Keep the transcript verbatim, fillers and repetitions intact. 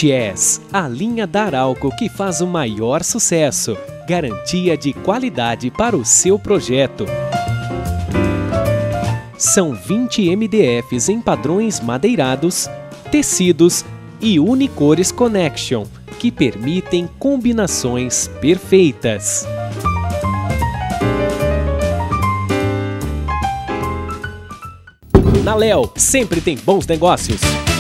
Chess, a linha da Arauco que faz o maior sucesso. Garantia de qualidade para o seu projeto. São vinte M D Fs em padrões madeirados, tecidos e Unicores Connection, que permitem combinações perfeitas. Na Léo, sempre tem bons negócios.